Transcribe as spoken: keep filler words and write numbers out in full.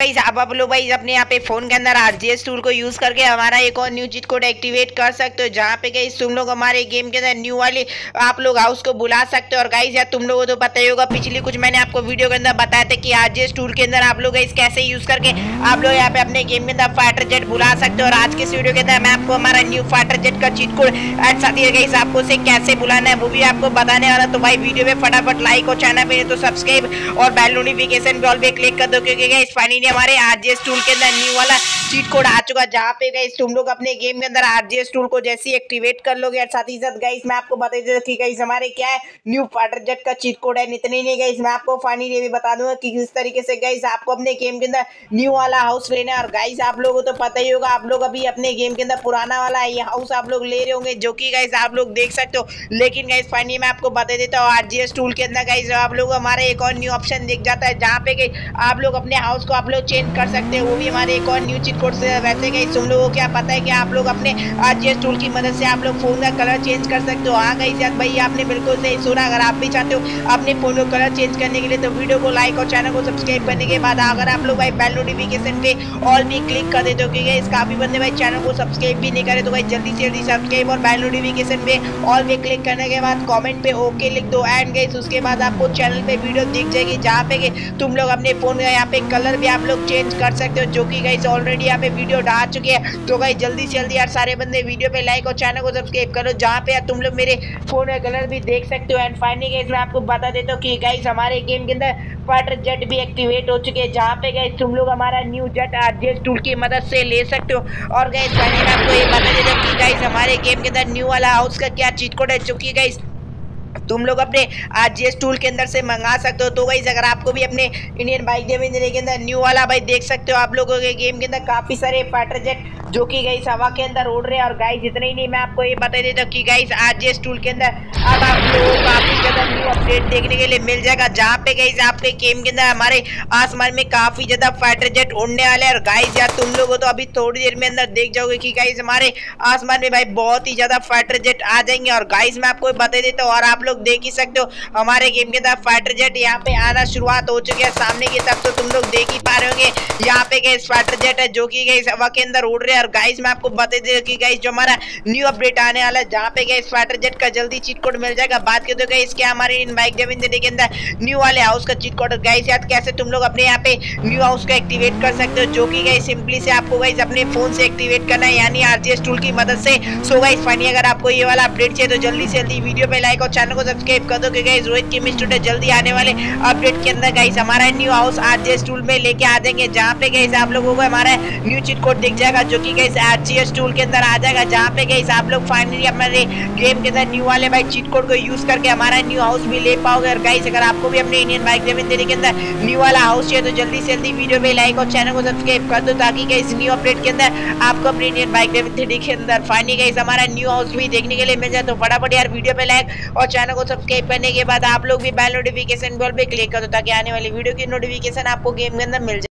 Guys अब आप लोग भाई अपने यहाँ पे फोन के अंदर आरजीएस टूल को यूज करके हमारा एक और न्यू चीट कोड एक्टिवेट कर सकते हो, जहाँ पे गाइस तुम लोग हमारे गेम के अंदर न्यू वाले आप लोग हाउस को बुला सकते हो। और गाइस यार तुम लोगों को तो पता ही होगा, पिछली कुछ मैंने आपको वीडियो के अंदर बताया था कि आरजीएस टूल के अंदर आप लोग गाइस कैसे यूज करके आप लोग यहाँ पे अपने गेम के अंदर फाइटर जेट बुला सकते हो। और आज के इस वीडियो के अंदर मैं आपको हमारा न्यू फाइटर जेट का चीट कोड एंड साथ ही गाइस आपको उसे कैसे बुलाना है वो भी आपको बताने वाला। तो भाई वीडियो में फटाफट लाइक और चैनल पे तो सब्सक्राइब और बेल नोटिफिकेशन पे ऑल पे क्लिक कर दो, क्योंकि गाइस फाइनली हमारे आरजीएस टूल के अंदर न्यू वाला चीट कोड आ चुका, जहाँ पे गाइस तुम लोग अपने गेम के अंदर आरजीएस टूल को जैसे ही एक्टिवेट कर लोगे। और साथ ही साथ गाइस मैं आपको बता देता कि गाइस हमारे क्या है न्यू फाइटर जेट का चीट कोड है। इतने नहीं गाइस मैं आपको फाइनली ये भी बता दूंगा कि किस तरीके से गाइस आपको अपने गेम के अंदर न्यू वाला हाउस लेना है। और गाइस आप लोगों को तो पता ही होगा, आप लोग अभी अपने गेम के अंदर पुराना वाला ये हाउस आप लोग ले रहे होंगे, जो कि गाइस आप लोग देख सकते हो। लेकिन गाइस फाइनली मैं आपको बता देता हूँ आरजीएस टूल के अंदर गाइस आप लोग हमारा एक और न्यू ऑप्शन दिख जाता है, जहाँ पे गाइस आप लोग अपने हाउस को आप लोग चेंज कर सकते हो, वो भी हमारे एक और न्यू चीट कोड से। वैसे गाइस तुम लोगों को क्या पता है कि आप लोग अपने आरजीएस टूल की मदद से आप लोग फोन का कलर चेंज कर सकते हो। हाँ गाइस यार भाई आपने बिल्कुल सही सुना, अगर आप भी चाहते हो अपने फोन का कलर चेंज करने के लिए तो वीडियो को लाइक और चैनल को सब्सक्राइब करने के बाद अगर आप लोग भाई बेल नोटिफिकेशन पे ऑल भी क्लिक कर देते हो, क्योंकि इस काफी बंदे भाई चैनल को सब्सक्राइब भी नहीं करे, तो भाई जल्दी से जल्दी सब्सक्राइब और बेल नोटिफिकेशन पे ऑल पे क्लिक करने के बाद कमेंट पे ओके लिख दो। एंड गाइस उसके बाद आपको चैनल पे वीडियो दिख जाएगी, जहाँ पे तुम लोग अपने फोन का यहाँ पे कलर भी आप लोग चेंज कर सकते हो, जो कि गाइस ऑलरेडी यहाँ पे वीडियो डाल चुके हैं। तो गाइस जल्दी से जल्दी यार सारे बंदे वीडियो पे लाइक और चैनल को सब्सक्राइब करो, जहाँ पे यार तुम लोग मेरे फोन का कलर भी देख सकते हो। एंड फाइनली गाइस मैं आपको बता देता हूँ कि गाइस हमारे गेम के अंदर फाइटर जेट भी एक्टिवेट हो चुके हैं, जहाँ पे गाइस तुम लोग हमारा न्यू जेट आरजीएस टूल की मदद से ले सकते हो। और गाइस फाइनली मैं आपको ये बता देता हूँ कि गाइस हमारे गेम के अंदर न्यू वाला हाउस का क्या चीट कोड है, जो कि गाइस तुम लोग अपने आरजीएस टूल के अंदर से मंगा सकते हो। तो गाइस अगर आपको भी अपने इंडियन बाइक गेमिंग के अंदर न्यू वाला भाई देख सकते हो, आप लोगों के गेम के अंदर काफी सारे फाइटर जेट जो कि गाइस हवा के अंदर उड़ रहे हैं। और गाइस इतना ही नहीं मैं आपको ये बता देता हूँ कि गाइस आरजीएस टूल के अंदर अब आप लोगों को काफी ज्यादा न्यू अपडेट देखने के लिए मिल जाएगा, जहाँ पे गाइस आपके गेम के अंदर हमारे आसमान में काफी ज्यादा फाइटर जेट उड़ने वाले हैं। और गाइस यार तुम लोगों तो अभी थोड़ी देर में अंदर देख जाओगे कि गाइस हमारे आसमान में भाई बहुत ही ज्यादा फाइटर जेट आ जाएंगे। और गाइस मैं आपको बता देता हूँ, और आप लोग देख ही सकते हो हमारे गेम के अंदर फाइटर जेट यहाँ पे आना शुरुआत हो चुके हैं सामने की तरफ। तो तुम लोग देख ही पा रहे होंगे यहाँ पे गाइस फाइटर जेट है जो कि गाइस हवा के अंदर उड़ रहे हैं। और गाइस मैं आपको बता दे कि गाइस जो हमारा न्यू अपडेट आने वाला है, जहाँ पे गाइस फाइटर जेट का जल्दी चीट कोड मिल जाएगा। बात करते हो गाइस क्या हमारे इन बाइक गेमिंग के अंदर न्यू वाले हाउस का चीट कोड गाइस यार कैसे तुम लोग अपने यहाँ पे न्यू हाउस को एक्टिवेट कर सकते हो, जो कि गाइस सिंपली से आपको गाइस अपने फोन से एक्टिवेट करना है, यानी आरजीएस टूल की मदद से। सो गाइस फाइनली अगर आपको ये वाला अपडेट चाहिए तो जल्दी से जल्दी वीडियो पे लाइक और चैनल को सब्सक्राइब कर दो, क्योंकि गाइस रोहित की मिस्टर जल्दी आने वाले अपडेट के अंदर गाइस हमारा न्यू हाउस आरजीएस टूल में लेके आ जाएंगे, जहाँ पे गाइस आप लोगों को हमारा न्यू चीट कोड दिख जाएगा, जो कि गाइस आरजीएस टूल के अंदर आ जाएगा, जहाँ पे गाइस आप लोग फाइनली हमारे गेम के अंदर न्यू वाले भाई चीट कोड को यूज करके हमारा न्यू हाउस भी ले पाओगे। और गाइस अगर आपको भी अपने इंडियन बाइक गेमिंग के अंदर न्यू वाला हाउस चाहिए तो जल्दी से जल्दी वीडियो पे लाइक और चैनल को सब्सक्राइब कर दो, ताकि गाइस न्यू अपडेट के अंदर आपको अपने इंडियन बाइक गेमिंग के अंदर फाइनली गाइस हमारा न्यू हाउस भी देखने के लिए मिल जाए। तो फटाफट यार वीडियो पे लाइक और चैनल को सब्सक्राइब करने के बाद आप लोग भी बेल नोटिफिकेशन बेल पे क्लिक कर दो, ताकि आने वाली वीडियो की नोटिफिकेशन आपको गेम के अंदर मिल जाए।